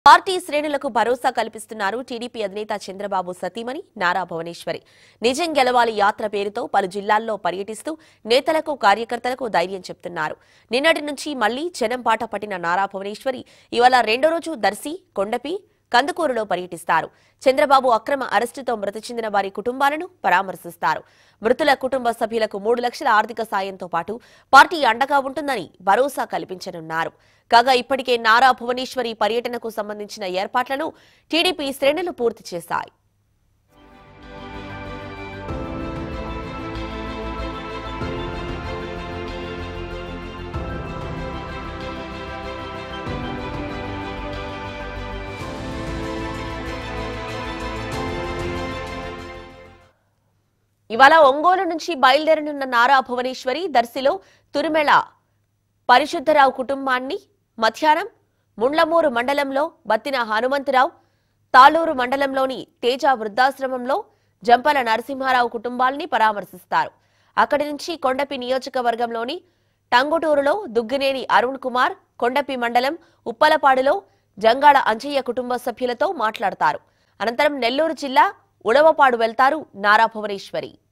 Party శ్రేణులకు భరోసా కల్పిస్తున్నారు TDP అధినేత చంద్రబాబు సతీమణి నారా భువనేశ్వరి. నిజం గెలవాలి యాత్ర పేరుతో పలు జిల్లాల్లో పర్యటిస్తూ నేతలకు కార్యకర్తలకు ధైర్యం చెప్తున్నారు. నిన్నటి నుంచి మళ్లీ జనం బాట పట్టిన నారా భువనేశ్వరి ఇవాళ రెండో రోజు దర్శి, కొండపి, కందుకూరులో పర్యటిస్తారు. చంద్రబాబు అక్రమ అరెస్టుతో మృతి చెందిన వారి కుటుంబాలను పరామర్శిస్తారు. మృతుల కుటుంబ సభ్యులకు 3 లక్షల ఆర్థిక సాయంతో పాటు పార్టీ అండగా ఉంటుందని భరోసా కల్పించనున్నారు. కాగా ఇప్పటికే నారా భువనేశ్వరి పర్యటనకు సంబంధించిన ఏర్పాట్లను టీడీపీ శ్రేణులు పూర్తి చేశాయి. ఇవాళ ఒంగోలు నుంచి బయలుదేరనున్న నారా భువనేశ్వరి దర్శిలో తురిమెళ పరిశుద్ధరావు కుటుంబాన్ని, మధ్యాహ్నం ముండ్లమూరు మండలంలో బత్తిన హనుమంతరావు, తాళూరు మండలంలోని తేజ వృద్ధాశ్రమంలో జంపల నరసింహారావు కుటుంబాల్ని పరామర్శిస్తారు. అక్కడి నుంచి కొండపి నియోజకవర్గంలోని టంగుటూరులో దుగ్గినేని అరుణ్ కుమార్, కొండపి మండలం ఉప్పలపాడులో జంగాళ అంజయ్య కుటుంబ సభ్యులతో మాట్లాడతారు. అనంతరం నెల్లూరు జిల్లా ఉడవపాడు వెళ్తారు నారా భువనేశ్వరి.